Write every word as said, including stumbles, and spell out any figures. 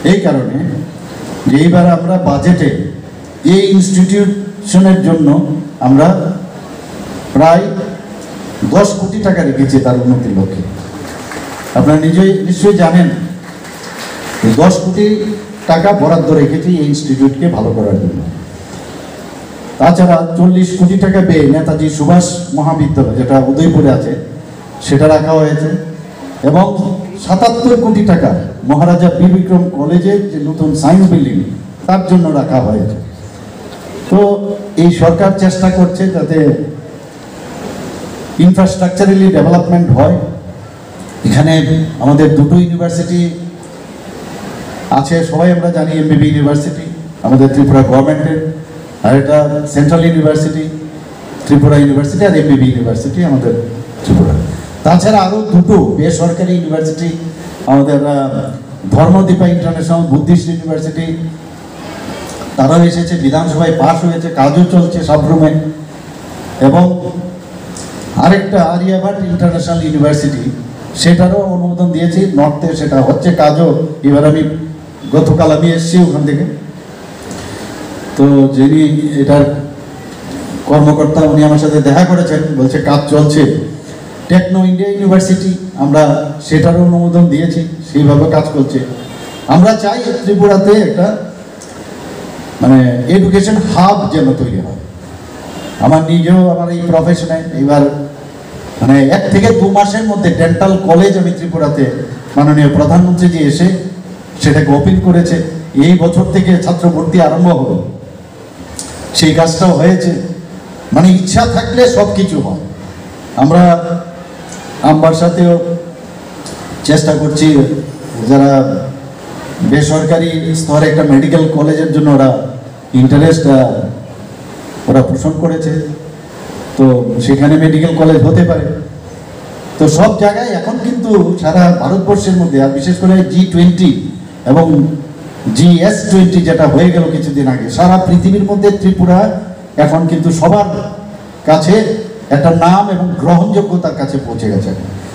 এই কারণে যে এইবার আমরা বাজেটে এই ইনস্টিটিউশনের জন্য আমরা প্রায় দশ কোটি টাকা রেখেছি তার উন্নতির লক্ষ্যে। আপনারা নিজেই নিশ্চয়ই জানেন দশ কোটি টাকা বরাদ্দ রেখেছি এই ইনস্টিটিউটকে ভালো করার জন্য। তাছাড়া চল্লিশ কোটি টাকা পেয়ে নেতাজি সুভাষ মহাবিদ্যালয় যেটা উদয়পুরে আছে সেটা রাখা হয়েছে, এবং সাতাত্তর কোটি টাকা মহারাজা বীর বিক্রম কলেজের যে নতুন সায়েন্স বিল্ডিং তার জন্য রাখা হয়েছে। তো এই সরকার চেষ্টা করছে যাতে ইনফ্রাস্ট্রাকচারালি ডেভেলপমেন্ট হয়। এখানে আমাদের দুটো ইউনিভার্সিটি আছে, সবাই আমরা জানি, এমবিবি ইউনিভার্সিটি আমাদের ত্রিপুরা গভর্নমেন্টের, আর এটা সেন্ট্রাল ইউনিভার্সিটি ত্রিপুরা ইউনিভার্সিটি, আর এমবিবি ইউনিভার্সিটি আমাদের ত্রিপুরা। তাছাড়া আরও দুটো বেসরকারি ইউনিভার্সিটি আমাদের ধর্মদীপা ইন্টারন্যাশনাল বুদ্ধিস্ট ইউনিভার্সিটি, তারাও এসেছে, বিধানসভায় পাশ হয়েছে, কাজও চলছে সাবরুমে। এবং আরেকটা আরিয়াভাট ইন্টারন্যাশনাল ইউনিভার্সিটি সেটারও অনুমোদন দিয়েছি, নর্থে সেটা হচ্ছে কাজও। এবার আমি গতকাল আমি এসেছি ওখান থেকে, তো যিনি এটার কর্মকর্তা উনি আমার সাথে দেখা করেছেন, বলছে কাজ চলছে। টেকনো ইন্ডিয়া ইউনিভার্সিটি আমরা সেটারও অনুমোদন দিয়েছি, সেইভাবে কাজ করছে। আমরা চাই ত্রিপুরাতে একটা মানে এডুকেশন হাব যেন তৈরি হয়। আমার নিজেও আমার এই প্রফেশনে এবার মানে এক থেকে দু মাসের মধ্যে ডেন্টাল কলেজ আমি ত্রিপুরাতে মাননীয় প্রধানমন্ত্রীজি এসে সেটাকে ওপেন করেছে। এই বছর থেকে ছাত্র ভর্তি আরম্ভ হবে, সেই কাজটাও হয়েছে। মানে ইচ্ছা থাকলে সব কিছু হয়। আমরা আমার সাথেও চেষ্টা করছি, যারা বেসরকারি স্তরে একটা মেডিকেল কলেজের জন্য ওরা ইন্টারেস্ট ওরা পোষণ করেছে, তো সেখানে মেডিকেল কলেজ হতে পারে। তো সব জায়গায় এখন কিন্তু সারা ভারতবর্ষের মধ্যে, আর বিশেষ করে জি টোয়েন্টি এবং জি এস টোয়েন্টি যেটা হয়ে গেল কিছুদিন আগে, সারা পৃথিবীর মধ্যে ত্রিপুরা এখন কিন্তু সবার কাছে একটা নাম এবং গ্রহণযোগ্যতার কাছে পৌঁছে গেছে।